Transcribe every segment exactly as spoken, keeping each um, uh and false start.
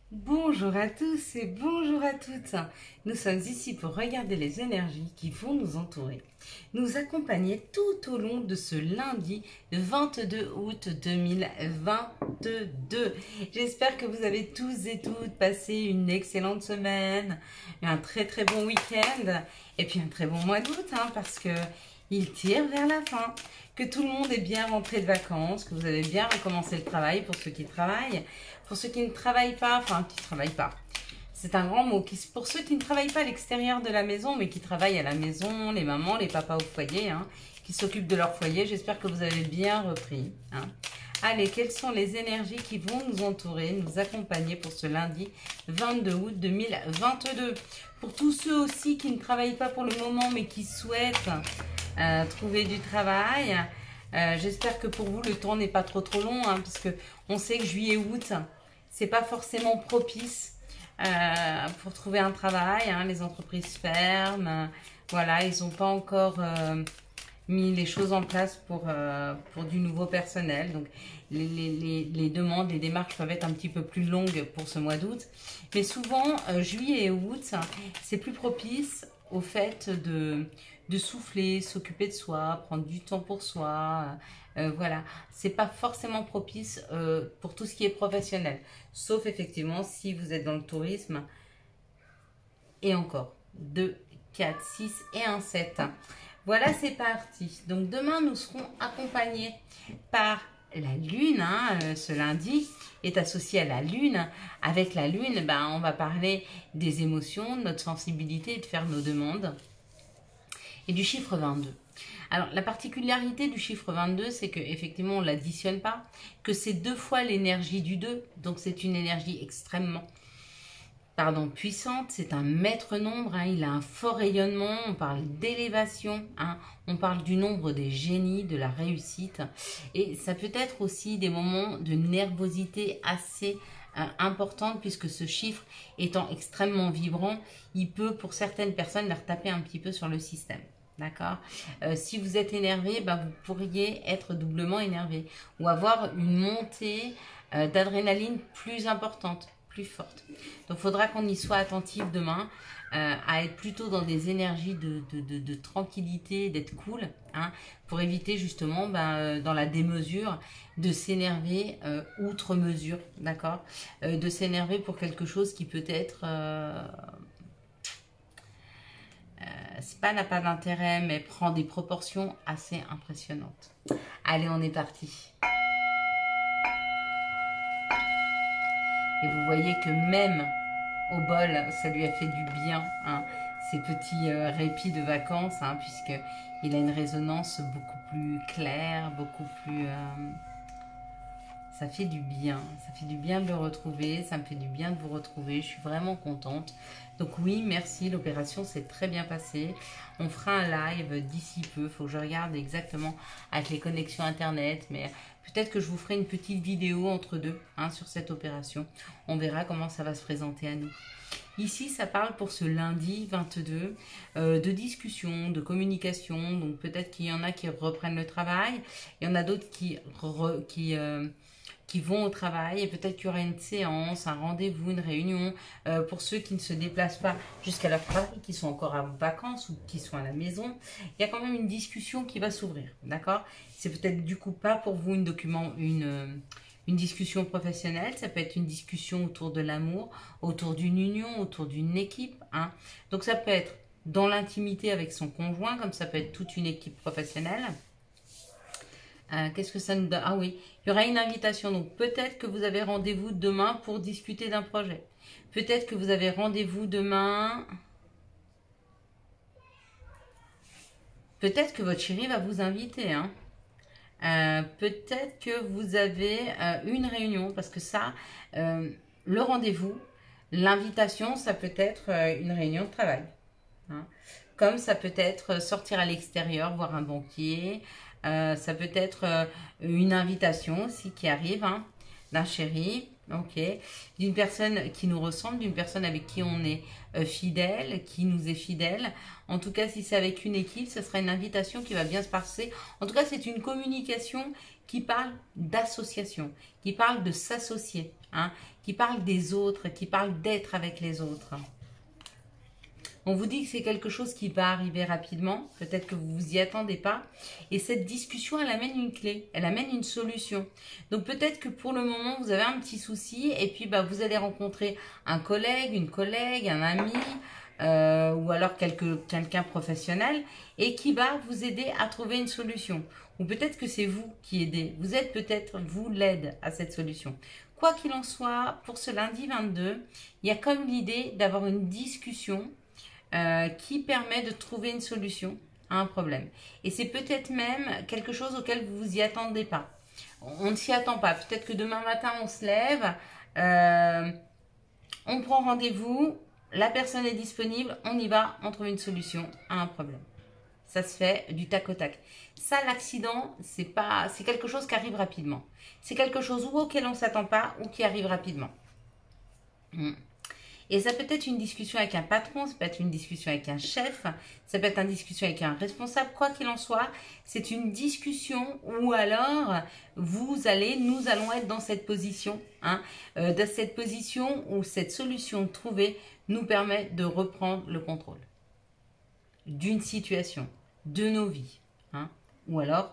Bonjour à tous et bonjour à toutes. Nous sommes ici pour regarder les énergies qui vont nous entourer, nous accompagner tout au long de ce lundi vingt-deux août deux mille vingt-deux. J'espère que vous avez tous et toutes passé une excellente semaine, un très très bon week-end et puis un très bon mois d'août hein, parce que il tire vers la fin. Que tout le monde est bien rentré de vacances, que vous avez bien recommencé le travail pour ceux qui travaillent. Pour ceux qui ne travaillent pas, enfin qui ne travaillent pas, c'est un grand mot. Pour ceux qui ne travaillent pas à l'extérieur de la maison, mais qui travaillent à la maison, les mamans, les papas au foyer, hein, qui s'occupent de leur foyer, j'espère que vous avez bien repris. Hein. Allez, quelles sont les énergies qui vont nous entourer, nous accompagner pour ce lundi vingt-deux août deux mille vingt-deux. Pour tous ceux aussi qui ne travaillent pas pour le moment, mais qui souhaitent euh, trouver du travail, euh, j'espère que pour vous, le temps n'est pas trop trop long, hein, parce que on sait que juillet-août, c'est pas forcément propice euh, pour trouver un travail. Hein, les entreprises ferment. Euh, voilà, ils n'ont pas encore euh, mis les choses en place pour, euh, pour du nouveau personnel. Donc, les, les, les demandes, les démarches peuvent être un petit peu plus longues pour ce mois d'août. Mais souvent, euh, juillet et août, c'est plus propice au fait de, de souffler, s'occuper de soi, prendre du temps pour soi. Euh, voilà, c'est pas forcément propice euh, pour tout ce qui est professionnel, sauf effectivement si vous êtes dans le tourisme. Et encore, deux, quatre, six et un sept. Voilà, c'est parti. Donc demain, nous serons accompagnés par la lune. Hein, euh, ce lundi est associé à la lune. Avec la lune, ben, on va parler des émotions, de notre sensibilité et de faire nos demandes. Et du chiffre vingt-deux. Alors, la particularité du chiffre vingt-deux, c'est qu'effectivement, on ne l'additionne pas, que c'est deux fois l'énergie du deux. Donc, c'est une énergie extrêmement pardon, puissante. C'est un maître nombre. Hein, il a un fort rayonnement. On parle d'élévation. Hein, on parle du nombre des génies, de la réussite. Et ça peut être aussi des moments de nervosité assez euh, importante, puisque ce chiffre étant extrêmement vibrant, il peut, pour certaines personnes, leur taper un petit peu sur le système. D'accord. euh, Si vous êtes énervé, bah, vous pourriez être doublement énervé ou avoir une montée euh, d'adrénaline plus importante, plus forte. Donc, il faudra qu'on y soit attentif demain, euh, à être plutôt dans des énergies de, de, de, de tranquillité, d'être cool, hein, pour éviter justement, bah, euh, dans la démesure, de s'énerver euh, outre mesure, d'accord, euh, de s'énerver pour quelque chose qui peut être... Euh, c'est pas n'a pas d'intérêt, mais prend des proportions assez impressionnantes. Allez, on est parti. Et vous voyez que même au bol, ça lui a fait du bien, hein, ces petits euh, répits de vacances, hein, puisqu'il a une résonance beaucoup plus claire, beaucoup plus... Euh, ça fait du bien, ça fait du bien de le retrouver, ça me fait du bien de vous retrouver, je suis vraiment contente. Donc oui, merci, l'opération s'est très bien passée. On fera un live d'ici peu, il faut que je regarde exactement avec les connexions internet, mais peut-être que je vous ferai une petite vidéo entre deux hein, sur cette opération. On verra comment ça va se présenter à nous. Ici, ça parle pour ce lundi vingt-deux euh, de discussion, de communication. Donc peut-être qu'il y en a qui reprennent le travail, il y en a d'autres qui... Re, qui euh, qui vont au travail et peut-être qu'il y aura une séance, un rendez-vous, une réunion euh, pour ceux qui ne se déplacent pas jusqu'à leur travail, qui sont encore en vacances ou qui sont à la maison. Il y a quand même une discussion qui va s'ouvrir, d'accord? C'est peut-être du coup pas pour vous une, document, une, euh, une discussion professionnelle, ça peut être une discussion autour de l'amour, autour d'une union, autour d'une équipe. Hein. Donc ça peut être dans l'intimité avec son conjoint, comme ça peut être toute une équipe professionnelle. Euh, Qu'est-ce que ça nous donne? Ah oui, il y aura une invitation. Donc peut-être que vous avez rendez-vous demain pour discuter d'un projet. Peut-être que vous avez rendez-vous demain. Peut-être que votre chéri va vous inviter. Hein. Euh, peut-être que vous avez euh, une réunion. Parce que ça, euh, le rendez-vous, l'invitation, ça peut être euh, une réunion de travail. Hein. Comme ça peut être sortir à l'extérieur, voir un banquier. Euh, ça peut être euh, une invitation aussi qui arrive hein, d'un chéri, ok, d'une personne qui nous ressemble, d'une personne avec qui on est euh, fidèle, qui nous est fidèle. En tout cas, si c'est avec une équipe, ce sera une invitation qui va bien se passer. En tout cas, c'est une communication qui parle d'association, qui parle de s'associer, hein, qui parle des autres, qui parle d'être avec les autres. On vous dit que c'est quelque chose qui va arriver rapidement, peut-être que vous vous y attendez pas. Et cette discussion, elle amène une clé, elle amène une solution. Donc peut-être que pour le moment, vous avez un petit souci et puis bah, vous allez rencontrer un collègue, une collègue, un ami euh, ou alors quelque, quelqu'un professionnel et qui va vous aider à trouver une solution. Ou peut-être que c'est vous qui aidez. Vous êtes peut-être, vous, l'aide à cette solution. Quoi qu'il en soit, pour ce lundi vingt-deux, il y a comme l'idée d'avoir une discussion Euh, qui permet de trouver une solution à un problème. Et c'est peut-être même quelque chose auquel vous vous y attendez pas. On ne s'y attend pas. Peut-être que demain matin, on se lève, euh, on prend rendez-vous, la personne est disponible, on y va, on trouve une solution à un problème. Ça se fait du tac au tac. Ça, l'accident, c'est pas, c'est quelque chose qui arrive rapidement. C'est quelque chose auquel on ne s'attend pas ou qui arrive rapidement. Hmm. Et ça peut être une discussion avec un patron, ça peut être une discussion avec un chef, ça peut être une discussion avec un responsable, quoi qu'il en soit. C'est une discussion où alors vous allez, nous allons être dans cette position, hein, euh, dans cette position où cette solution trouvée nous permet de reprendre le contrôle d'une situation, de nos vies, hein, ou alors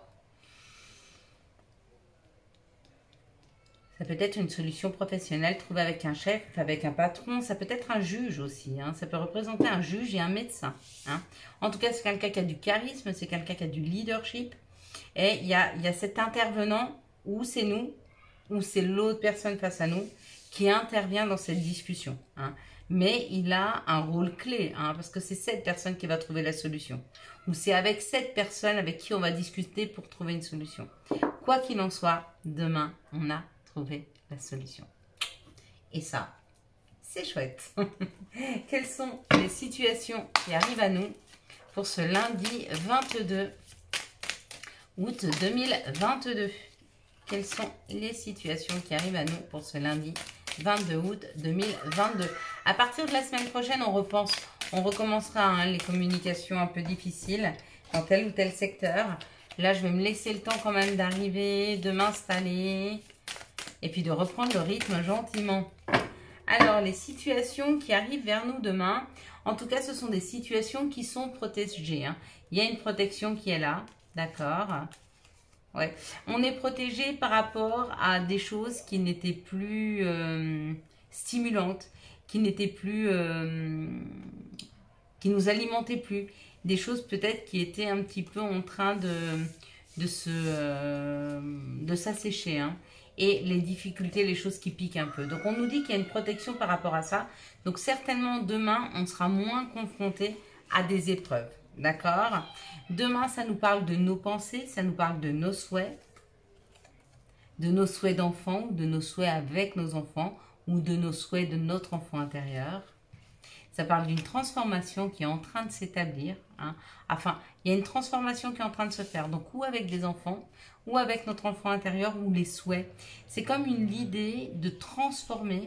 ça peut être une solution professionnelle trouvée avec un chef, avec un patron. Ça peut être un juge aussi. Hein. Ça peut représenter un juge et un médecin. Hein. En tout cas, c'est quelqu'un qui a du charisme, c'est quelqu'un qui a du leadership. Et il y a, il y a cet intervenant, ou c'est nous, ou c'est l'autre personne face à nous, qui intervient dans cette discussion. Hein. Mais il a un rôle clé, hein, parce que c'est cette personne qui va trouver la solution. Ou c'est avec cette personne avec qui on va discuter pour trouver une solution. Quoi qu'il en soit, demain, on a trouver la solution. Et ça, c'est chouette. Quelles sont les situations qui arrivent à nous pour ce lundi vingt-deux août deux mille vingt-deux? Quelles sont les situations qui arrivent à nous pour ce lundi vingt-deux août deux mille vingt-deux? À partir de la semaine prochaine, on repense, on recommencera hein, les communications un peu difficiles dans tel ou tel secteur. Là, je vais me laisser le temps quand même d'arriver, de m'installer et puis de reprendre le rythme gentiment. Alors, les situations qui arrivent vers nous demain, en tout cas, ce sont des situations qui sont protégées. Hein. Il y a une protection qui est là, d'accord? Ouais. On est protégé par rapport à des choses qui n'étaient plus euh, stimulantes, qui n'étaient plus, euh, qui nous alimentaient plus. Des choses peut-être qui étaient un petit peu en train de, de se, euh, de s'assécher, hein. Et les difficultés, les choses qui piquent un peu. Donc, on nous dit qu'il y a une protection par rapport à ça. Donc, certainement, demain, on sera moins confronté à des épreuves. D'accord? Demain, ça nous parle de nos pensées, ça nous parle de nos souhaits, de nos souhaits d'enfants, de nos souhaits avec nos enfants ou de nos souhaits de notre enfant intérieur. Ça parle d'une transformation qui est en train de s'établir. Hein. Enfin, il y a une transformation qui est en train de se faire. Donc, ou avec des enfants, ou avec notre enfant intérieur, ou les souhaits. C'est comme une idée de transformer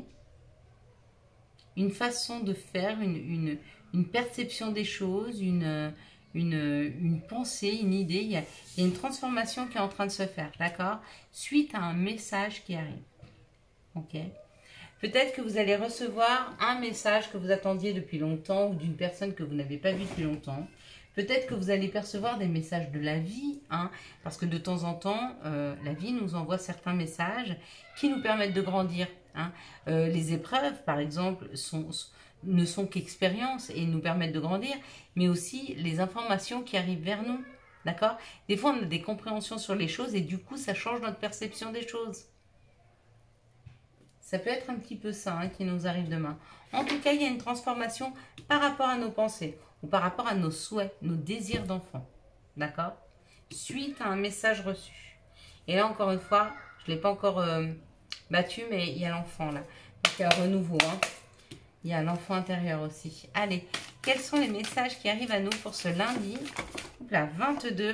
une façon de faire, une, une, une perception des choses, une, une, une pensée, une idée. Il y, a, il y a une transformation qui est en train de se faire, d'accord? Suite à un message qui arrive. Ok? Peut-être que vous allez recevoir un message que vous attendiez depuis longtemps ou d'une personne que vous n'avez pas vue depuis longtemps. Peut-être que vous allez percevoir des messages de la vie, hein, parce que de temps en temps, euh, la vie nous envoie certains messages qui nous permettent de grandir. Hein. Euh, les épreuves, par exemple, sont, ne sont qu'expériences et nous permettent de grandir, mais aussi les informations qui arrivent vers nous. D'accord? Des fois, on a des compréhensions sur les choses et du coup, ça change notre perception des choses. Ça peut être un petit peu ça hein, qui nous arrive demain. En tout cas, il y a une transformation par rapport à nos pensées ou par rapport à nos souhaits, nos désirs d'enfant. D'accord? Suite à un message reçu. Et là, encore une fois, je ne l'ai pas encore euh, battu, mais il y a l'enfant là. Donc, il y a un renouveau. Hein. Il y a l'enfant intérieur aussi. Allez, quels sont les messages qui arrivent à nous pour ce lundi là, vingt-deux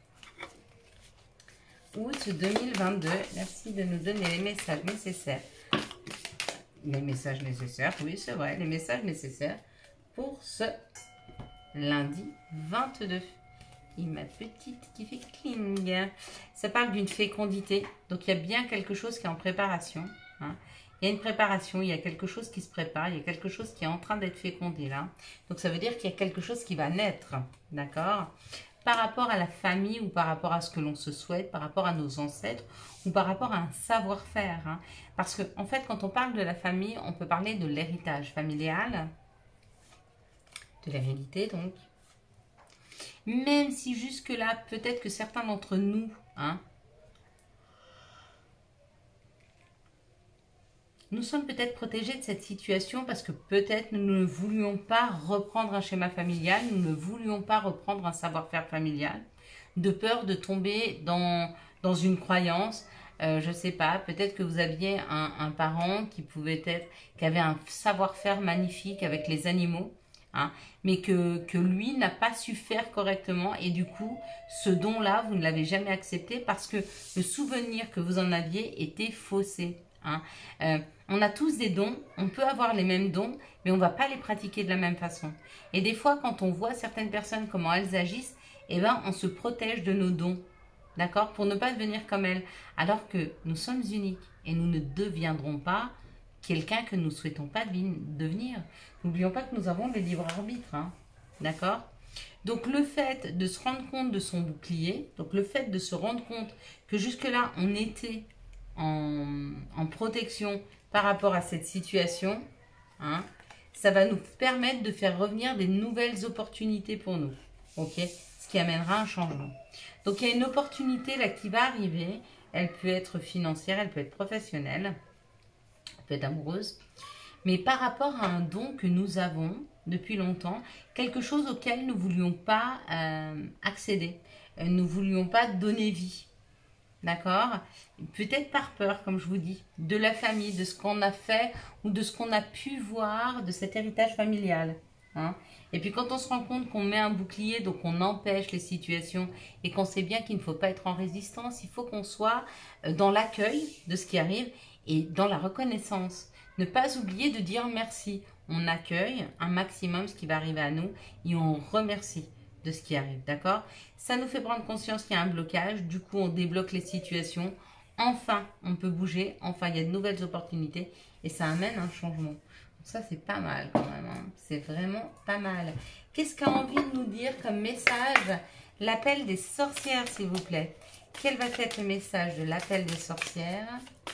août deux mille vingt-deux. Merci de nous donner les messages nécessaires. Les messages nécessaires, oui c'est vrai, les messages nécessaires pour ce lundi vingt-deux. Et ma petite qui fait cling. Ça parle d'une fécondité, donc il y a bien quelque chose qui est en préparation. Hein. Il y a une préparation, il y a quelque chose qui se prépare, il y a quelque chose qui est en train d'être fécondé là. Donc ça veut dire qu'il y a quelque chose qui va naître, d'accord? Par rapport à la famille ou par rapport à ce que l'on se souhaite, par rapport à nos ancêtres ou par rapport à un savoir-faire. Hein. Parce que en fait, quand on parle de la famille, on peut parler de l'héritage familial, de l'hérédité donc. Même si jusque-là, peut-être que certains d'entre nous, hein, nous sommes peut-être protégés de cette situation parce que peut-être nous ne voulions pas reprendre un schéma familial, nous ne voulions pas reprendre un savoir-faire familial, de peur de tomber dans, dans une croyance. Euh, je ne sais pas, peut-être que vous aviez un, un parent qui pouvait être, qui avait un savoir-faire magnifique avec les animaux, hein, mais que, que lui n'a pas su faire correctement et du coup, ce don-là, vous ne l'avez jamais accepté parce que le souvenir que vous en aviez était faussé. Hein. Euh, on a tous des dons, on peut avoir les mêmes dons, mais on ne va pas les pratiquer de la même façon. Et des fois, quand on voit certaines personnes, comment elles agissent, eh ben, on se protège de nos dons, d'accord, pour ne pas devenir comme elles. Alors que nous sommes uniques et nous ne deviendrons pas quelqu'un que nous ne souhaitons pas devenir. N'oublions pas que nous avons le libre arbitre, hein, d'accord. Donc le fait de se rendre compte de son bouclier, donc le fait de se rendre compte que jusque-là, on était En, en protection par rapport à cette situation, hein, ça va nous permettre de faire revenir des nouvelles opportunités pour nous, ok, ce qui amènera un changement. Donc il y a une opportunité là qui va arriver, elle peut être financière, elle peut être professionnelle, elle peut être amoureuse, mais par rapport à un don que nous avons depuis longtemps, quelque chose auquel nous ne voulions pas euh, accéder, euh, nous ne voulions pas donner vie. D'accord? Peut-être par peur, comme je vous dis, de la famille, de ce qu'on a fait ou de ce qu'on a pu voir de cet héritage familial. Hein? Et puis quand on se rend compte qu'on met un bouclier, donc on empêche les situations et qu'on sait bien qu'il ne faut pas être en résistance, il faut qu'on soit dans l'accueil de ce qui arrive et dans la reconnaissance. Ne pas oublier de dire merci. On accueille un maximum ce qui va arriver à nous et on remercie de ce qui arrive, d'accord? Ça nous fait prendre conscience qu'il y a un blocage, du coup on débloque les situations, enfin on peut bouger, enfin il y a de nouvelles opportunités et ça amène un changement. Donc ça c'est pas mal quand même, hein. C'est vraiment pas mal. Qu'est-ce qu'a envie de nous dire comme message l'appel des sorcières, s'il vous plaît? Quel va être le message de l'appel des sorcières?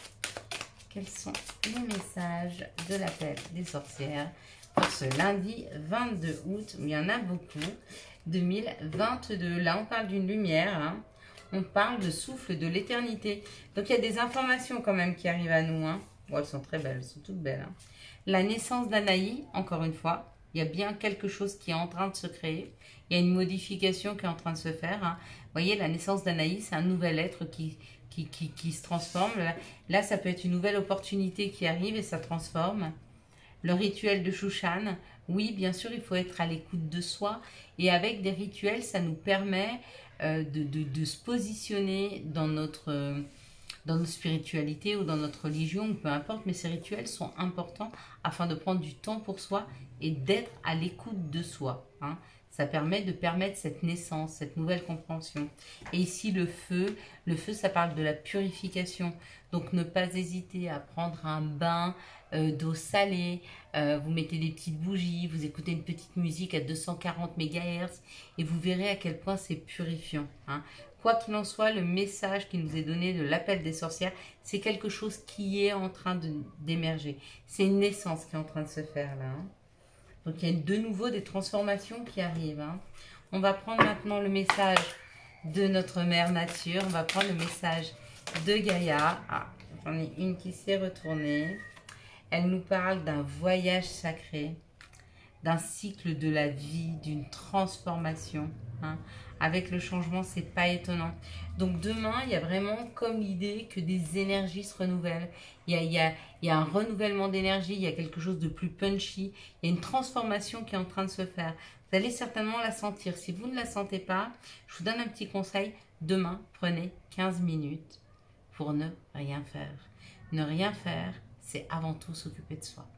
Quels sont les messages de l'appel des sorcières pour ce lundi vingt-deux août? Il y en a beaucoup. deux mille vingt-deux. Là, on parle d'une lumière. Hein. On parle de souffle de l'éternité. Donc, il y a des informations quand même qui arrivent à nous. Hein. Bon, elles sont très belles, elles sont toutes belles. Hein. La naissance d'Anaï, encore une fois. Il y a bien quelque chose qui est en train de se créer. Il y a une modification qui est en train de se faire. Hein. Vous voyez, la naissance d'Anaï, c'est un nouvel être qui, qui, qui, qui se transforme. Là, là, ça peut être une nouvelle opportunité qui arrive et ça transforme. Le rituel de Shushan, oui, bien sûr, il faut être à l'écoute de soi. Et avec des rituels, ça nous permet euh, de, de, de se positionner dans notre, euh, dans notre spiritualité ou dans notre religion, ou peu importe. Mais ces rituels sont importants afin de prendre du temps pour soi et d'être à l'écoute de soi. Hein. Ça permet de permettre cette naissance, cette nouvelle compréhension. Et ici, le feu, le feu, ça parle de la purification. Donc, ne pas hésiter à prendre un bain euh, d'eau salée. Euh, vous mettez des petites bougies, vous écoutez une petite musique à deux cent quarante mégahertz et vous verrez à quel point c'est purifiant. Hein. Quoi qu'il en soit, le message qui nous est donné de l'appel des sorcières, c'est quelque chose qui est en train d'émerger. C'est une naissance qui est en train de se faire là. Hein. Donc, il y a de nouveau des transformations qui arrivent. Hein. On va prendre maintenant le message de notre mère nature. On va prendre le message de Gaïa. Ah, j'en ai une qui s'est retournée. Elle nous parle d'un voyage sacré, d'un cycle de la vie, d'une transformation. Hein. Avec le changement, c'est pas étonnant. Donc demain, il y a vraiment comme l'idée que des énergies se renouvellent. Il y a, il y a, il y a un renouvellement d'énergie, il y a quelque chose de plus punchy. Il y a une transformation qui est en train de se faire. Vous allez certainement la sentir. Si vous ne la sentez pas, je vous donne un petit conseil. Demain, prenez quinze minutes pour ne rien faire. Ne rien faire, c'est avant tout s'occuper de soi.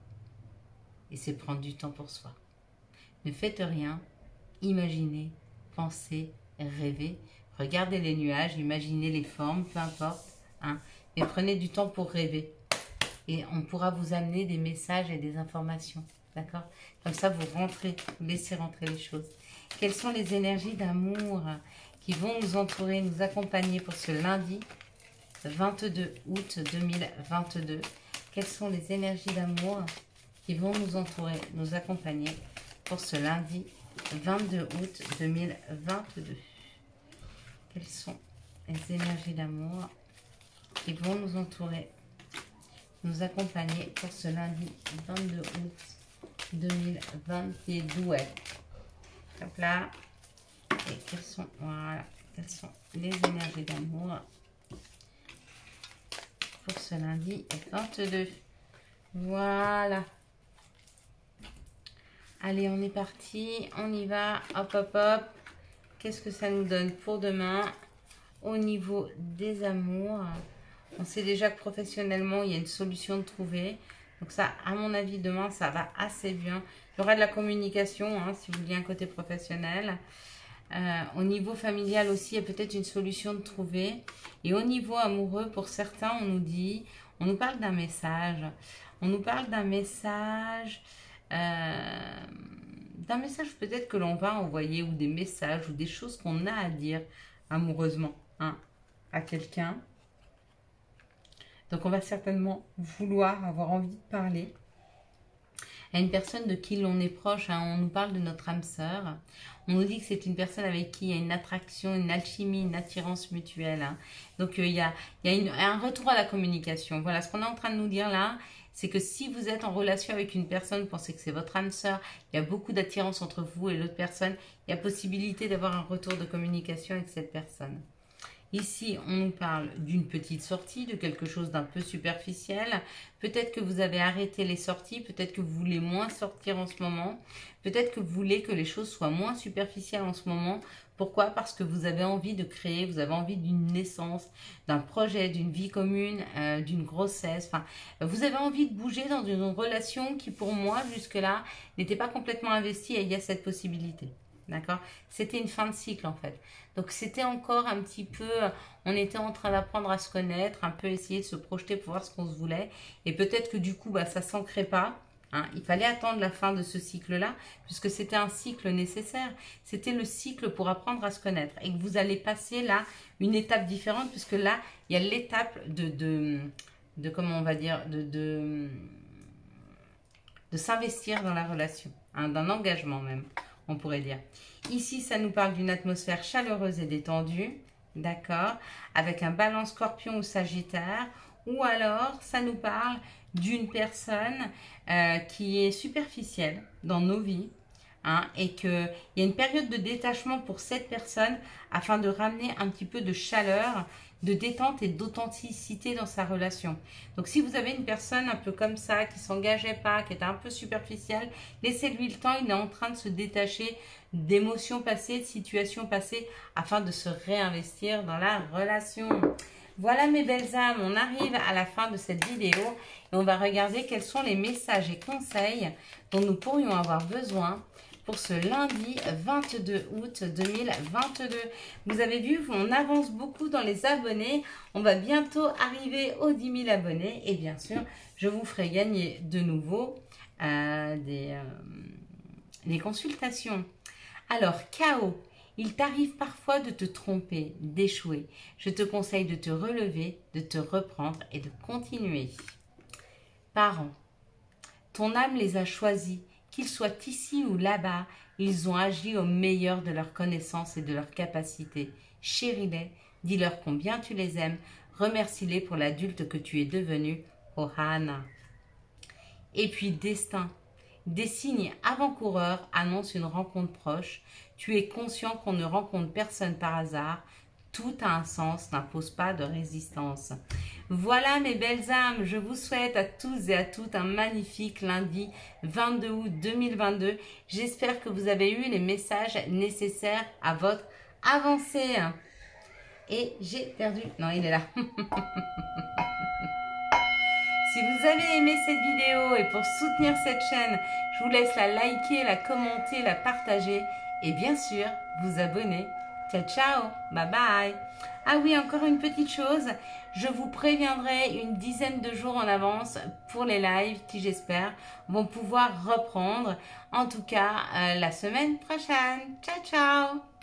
Et c'est prendre du temps pour soi. Ne faites rien, imaginez, pensez, rêvez. Regardez les nuages, imaginez les formes, peu importe. Hein, mais prenez du temps pour rêver. et on pourra vous amener des messages et des informations. D'accord? Comme ça, vous rentrez, vous laissez rentrer les choses. Quelles sont les énergies d'amour qui vont nous entourer, nous accompagner pour ce lundi vingt-deux août deux mille vingt-deux? Quelles sont les énergies d'amour qui vont nous entourer, nous accompagner pour ce lundi vingt-deux août deux mille vingt-deux? Quelles sont les énergies d'amour qui vont nous entourer, nous accompagner pour ce lundi vingt-deux août deux mille vingt-deux? Hop là. Et quelles sont, voilà, quelles sont les énergies d'amour pour ce lundi vingt-deux? Voilà. Allez, on est parti. On y va. Hop, hop, hop. Qu'est-ce que ça nous donne pour demain au niveau des amours? On sait déjà que professionnellement, il y a une solution de trouver. Donc ça, à mon avis, demain, ça va assez bien. Il y aura de la communication, hein, si vous voulez un côté professionnel. Euh, au niveau familial aussi, il y a peut-être une solution de trouver. Et au niveau amoureux, pour certains, on nous dit, on nous parle d'un message. On nous parle d'un message, euh, d'un message peut-être que l'on va envoyer, ou des messages, ou des choses qu'on a à dire amoureusement, hein, à quelqu'un. Donc, on va certainement vouloir avoir envie de parler à une personne de qui l'on est proche. Hein. On nous parle de notre âme sœur. On nous dit que c'est une personne avec qui il y a une attraction, une alchimie, une attirance mutuelle. Hein. Donc, euh, il y a, il y a une, un retour à la communication. Voilà, ce qu'on est en train de nous dire là, c'est que si vous êtes en relation avec une personne, vous pensez que c'est votre âme sœur, il y a beaucoup d'attirance entre vous et l'autre personne, il y a possibilité d'avoir un retour de communication avec cette personne. Ici, on nous parle d'une petite sortie, de quelque chose d'un peu superficiel. Peut-être que vous avez arrêté les sorties, peut-être que vous voulez moins sortir en ce moment. Peut-être que vous voulez que les choses soient moins superficielles en ce moment. Pourquoi? Parce que vous avez envie de créer, vous avez envie d'une naissance, d'un projet, d'une vie commune, euh, d'une grossesse. Enfin, vous avez envie de bouger dans une relation qui, pour moi, jusque-là, n'était pas complètement investie et il y a cette possibilité. D'accord? C'était une fin de cycle en fait. Donc c'était encore un petit peu, on était en train d'apprendre à se connaître, un peu essayer de se projeter pour voir ce qu'on se voulait. Et peut-être que du coup, bah, ça ne s'ancrait pas. Hein. Il fallait attendre la fin de ce cycle-là, puisque c'était un cycle nécessaire. C'était le cycle pour apprendre à se connaître. Et que vous allez passer là une étape différente, puisque là, il y a l'étape de, de, de, comment on va dire, de, de, de s'investir dans la relation, hein, d'un engagement même. On pourrait dire. Ici, ça nous parle d'une atmosphère chaleureuse et détendue, d'accord, avec un balance scorpion ou sagittaire, ou alors ça nous parle d'une personne euh, qui est superficielle dans nos vies, hein, et qu'il y a une période de détachement pour cette personne afin de ramener un petit peu de chaleur, de détente et d'authenticité dans sa relation. Donc si vous avez une personne un peu comme ça, qui ne s'engageait pas, qui était un peu superficielle, laissez-lui le temps, il est en train de se détacher d'émotions passées, de situations passées, afin de se réinvestir dans la relation. Voilà mes belles âmes, on arrive à la fin de cette vidéo et on va regarder quels sont les messages et conseils dont nous pourrions avoir besoin pour ce lundi vingt-deux août deux mille vingt-deux. Vous avez vu, on avance beaucoup dans les abonnés. On va bientôt arriver aux dix mille abonnés. Et bien sûr, je vous ferai gagner de nouveau euh, des, euh, des consultations. Alors, chaos. Il t'arrive parfois de te tromper, d'échouer. Je te conseille de te relever, de te reprendre et de continuer. Parents. Ton âme les a choisis. Qu'ils soient ici ou là-bas, ils ont agi au meilleur de leurs connaissances et de leurs capacités. Chéris-les, dis-leur combien tu les aimes, remercie-les pour l'adulte que tu es devenu, Ohana. Et puis destin. Des signes avant-coureurs annoncent une rencontre proche. Tu es conscient qu'on ne rencontre personne par hasard. Tout a un sens, n'impose pas de résistance. Voilà mes belles âmes, je vous souhaite à tous et à toutes un magnifique lundi vingt-deux août deux mille vingt-deux. J'espère que vous avez eu les messages nécessaires à votre avancée. Et j'ai perdu... Non, il est là. Si vous avez aimé cette vidéo et pour soutenir cette chaîne, je vous laisse la liker, la commenter, la partager et bien sûr vous abonner Ciao, ciao. Bye bye. Ah oui, encore une petite chose. Je vous préviendrai une dizaine de jours en avance pour les lives qui, j'espère, vont pouvoir reprendre. En tout cas, euh, la semaine prochaine. Ciao, ciao.